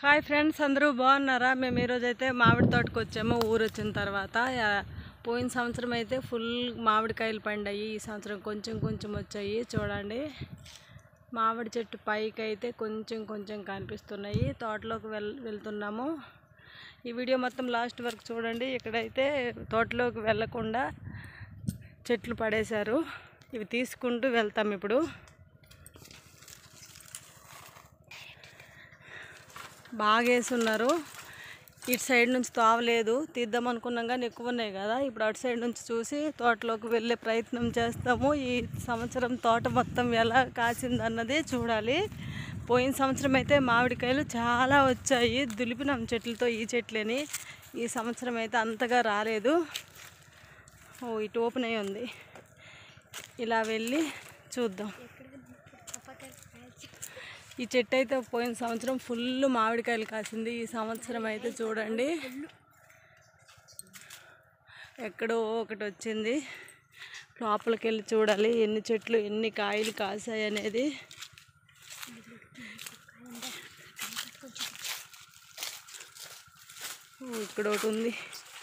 Hi friends, అందరూ బాగున్నారా? మేము ఈరోజు అయితే మామిడి తోటకు వచ్చాము. ఊరు వచ్చిన తర్వాత పోయిన సంవత్సరం అయితే ఫుల్ మామిడికాయలు పండాయి. ఈ సంవత్సరం కొంచెం కొంచెం వచ్చాయి. చూడండి, మామిడి చెట్టు పైకి అయితే కొంచెం కొంచెం కనిపిస్తున్నాయి. తోటలోకి వెళ్తున్నాము. ఈ వీడియో మొత్తం లాస్ట్ వరకు చూడండి. ఇక్కడైతే తోటలోకి వెళ్ళకుండా చెట్లు పడేశారు. ఇవి తీసుకుంటూ వెళ్తాం. ఇప్పుడు బాగా వేసున్నారు. ఇటు సైడ్ నుంచి తోవలేదు, తీద్దాం అనుకున్నాం కానీ ఎక్కువ ఉన్నాయి కదా. ఇప్పుడు అటు సైడ్ నుంచి చూసి తోటలోకి వెళ్ళే ప్రయత్నం చేస్తాము. ఈ సంవత్సరం తోట మొత్తం ఎలా కాసిందన్నది చూడాలి. పోయిన సంవత్సరం అయితే మామిడికాయలు చాలా వచ్చాయి. దులిపినాం చెట్లతో, ఈ చెట్లని. ఈ సంవత్సరం అయితే అంతగా రాలేదు. ఇటు ఓపెన్ అయ్యి ఉంది. ఇలా వెళ్ళి చూద్దాం. ఈ చెట్టు అయితే పోయిన సంవత్సరం ఫుల్ మామిడికాయలు కాసింది. ఈ సంవత్సరం అయితే చూడండి, ఎక్కడో ఒకటి వచ్చింది. లోపలికి వెళ్ళి చూడాలి ఎన్ని చెట్లు ఎన్ని కాయలు కాసాయి అనేది. ఇక్కడ ఒకటి ఉంది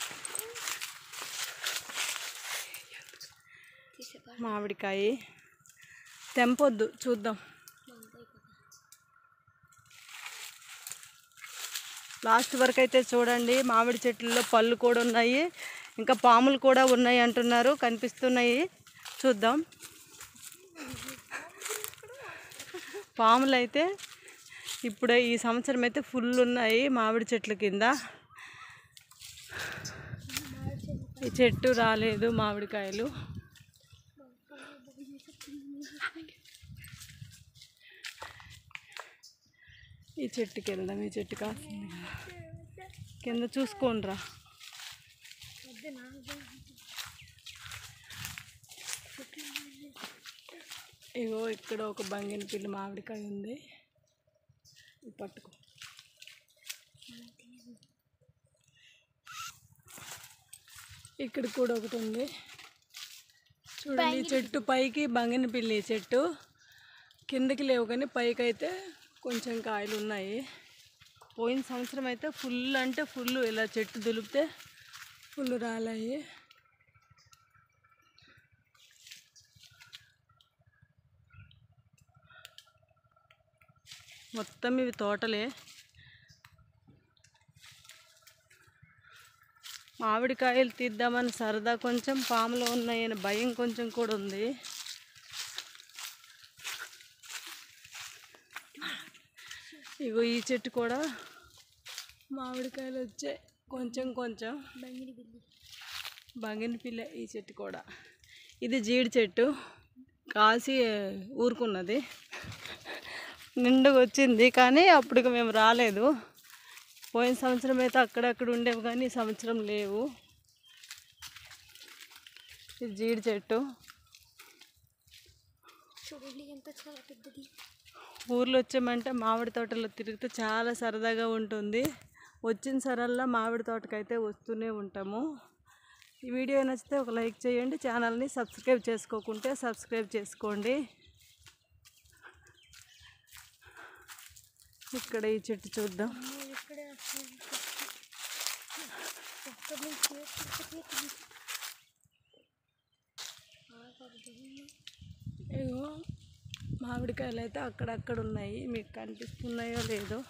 మామిడికాయ. తెంపొద్దు, చూద్దాం. లాస్ట్ వరకు అయితే చూడండి. మామిడి చెట్లలో పళ్ళు కూడా ఉన్నాయి, ఇంకా పాములు కూడా ఉన్నాయి అంటున్నారు, కనిపిస్తున్నాయి. చూద్దాం. పాములు అయితే ఇప్పుడే ఈ సంవత్సరం అయితే ఫుల్ ఉన్నాయి మామిడి చెట్ల కింద. ఈ చెట్టు రాలేదు మామిడికాయలు. ఈ చెట్టుకి వెళ్దాం. ఈ చెట్టు కాస్తుంది కింద, చూసుకోండిరా. ఇగో ఇక్కడ ఒక బంగినపిల్లి మామిడికాయ ఉంది, పట్టుకో. ఇక్కడ కూడా ఒకటి ఉంది చూడండి. చెట్టు పైకి బంగినపిల్లి చెట్టు, కిందకి లేవు కానీ పైకి అయితే కొంచెం కాయలు ఉన్నాయి. పోయిన సంవత్సరం అయితే ఫుల్ అంటే ఫుల్, ఇలా చెట్టు దులిపితే ఫుల్ రాలాయి. మొత్తం ఇవి తోటలే. మామిడికాయలు తీద్దామని సరదా, కొంచెం పాములో ఉన్నాయని భయం కొంచెం కూడా ఉంది. ఇగో ఈ చెట్టు కూడా మామిడికాయలు వచ్చాయి కొంచెం కొంచెం. బంగినపిల్ల ఈ చెట్టు కూడా. ఇది జీడి చెట్టు, కాసి ఊరుకున్నది, నిండుగా వచ్చింది. కానీ అప్పుడు మేము రాలేదు. పోయిన సంవత్సరం అయితే అక్కడక్కడ ఉండేవి కానీ ఈ సంవత్సరం లేవు. ఇది జీడి చెట్టు చూడండి, ఎంత చాలా పెద్దది. ఊర్లో వచ్చామంటే మామిడి తోటలో తిరిగితే చాలా సరదాగా ఉంటుంది. వచ్చిన సరల్లా మామిడి తోటకైతే వస్తూనే ఉంటాము. ఈ వీడియో నచ్చితే ఒక లైక్ చేయండి. ఛానల్ని సబ్స్క్రైబ్ చేసుకోకుంటే సబ్స్క్రైబ్ చేసుకోండి. ఇక్కడ ఈ చెట్టు చూద్దాం. ఇగో మామిడికాయలు అయితే అక్కడక్కడ ఉన్నాయి, మీకు కనిపిస్తున్నాయో లేదో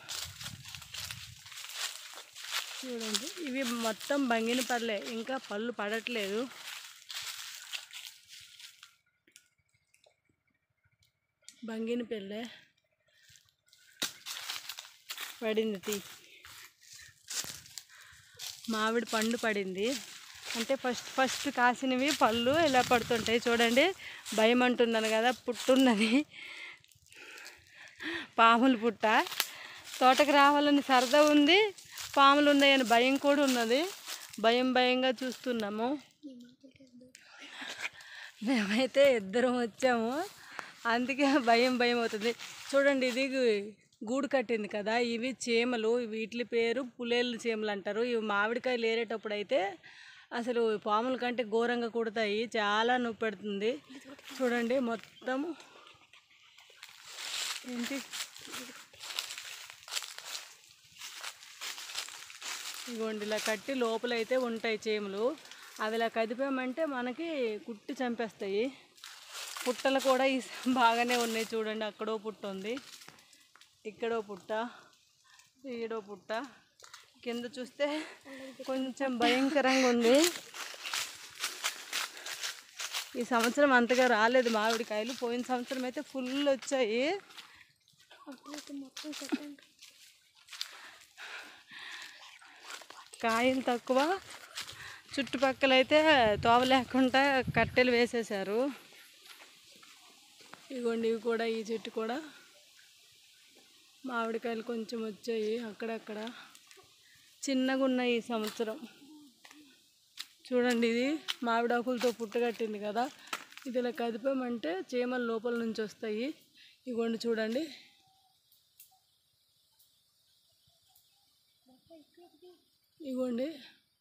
చూడండి. ఇవి మొత్తం బంగిన పళ్ళే, ఇంకా పళ్ళు పడట్లేదు. బంగిన పళ్ళే పడింది. మామిడి పండు పడింది అంటే ఫస్ట్ కాసినవి పళ్ళు ఇలా పడుతుంటాయి. చూడండి, భయం అంటున్నాను కదా, పుట్టున్నది, పాములు పుట్ట. తోటకు రావాలని సరదా ఉంది, పాములు ఉన్నాయని భయం కూడా ఉన్నది. భయంగా చూస్తున్నాము. మేమైతే ఇద్దరం వచ్చాము, అందుకే భయం అవుతుంది. చూడండి, ఇది గూడు కట్టింది కదా, ఇవి చీమలు. వీటి పేరు పులేళ్ళు చీమలు అంటారు. ఇవి మామిడికాయలు ఏరేటప్పుడు అయితే అసలు పాముల కంటే ఘోరంగా కుడతాయి, చాలా నొప్పి పెడుతుంది. చూడండి మొత్తం ఏంటి ఇగోండి ఇలా కట్టి లోపలైతే ఉంటాయి చీమలు. అవి ఇలా కదిపామంటే మనకి కుట్టి చంపేస్తాయి. పుట్టలు కూడా బాగానే ఉన్నాయి చూడండి. అక్కడో పుట్ట ఉంది, ఇక్కడో పుట్ట, ఈడో పుట్ట. కింద చూస్తే కొంచెం భయంకరంగా ఉంది. ఈ సంవత్సరం అంతగా రాలేదు మామిడికాయలు. పోయిన సంవత్సరం అయితే ఫుల్ వచ్చాయి. కాయలు తక్కువ, చుట్టుపక్కల అయితే తోవ లేకుండా కట్టెలు వేసేసారు. ఇగోండి ఇవి కూడా, ఈ చెట్టు కూడా మామిడికాయలు కొంచెం వచ్చాయి. అక్కడక్కడ చిన్నగా ఉన్నాయి ఈ సంవత్సరం. చూడండి, ఇది మామిడాకులతో పుట్టగట్టింది కదా. ఇది ఇలా కదిపామంటే చీమలు లోపల నుంచి వస్తాయి. ఇగోండి చూడండి. ఇగోండి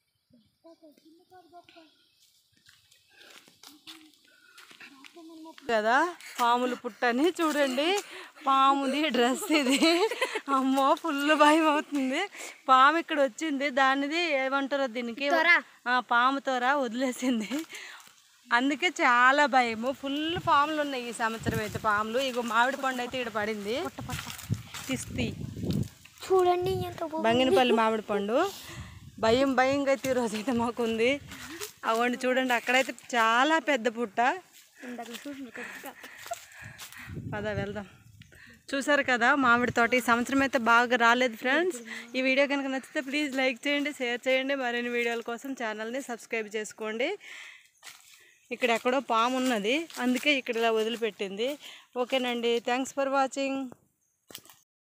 కదా పాములు పుట్టని. చూడండి, పాముది డ్రెస్ ఇది. అమ్మో ఫుల్ భయం అవుతుంది. పాము ఇక్కడ వచ్చింది, దానిది ఏమంటారో దీనికి పాము తోర వదిలేసింది. అందుకే చాలా భయము. ఫుల్ పాములు ఉన్నాయి ఈ సంవత్సరం అయితే పాములు. ఇగో మామిడి పండు అయితే ఇక్కడ పడింది. తిస్తి చూడండి, బంగినపల్లి మామిడి పండు. భయంగా అయితే ఈరోజు అయితే మాకుంది. అవ్వండి చూడండి, అక్కడైతే చాలా పెద్ద పుట్ట. పద వెళ్దాం. చూసారు కదా మామిడి తోట. ఈ సంవత్సరం అయితే బాగా రాలేదు ఫ్రెండ్స్. ఈ వీడియో కనుక నచ్చితే ప్లీజ్ లైక్ చేయండి, షేర్ చేయండి. మరిన్ని వీడియోల కోసం ఛానల్ని సబ్స్క్రైబ్ చేసుకోండి. ఇక్కడ ఎక్కడో పాము ఉన్నది, అందుకే ఇక్కడ ఇలా వదిలిపెట్టింది. ఓకేనండి, థ్యాంక్స్ ఫర్ వాచింగ్.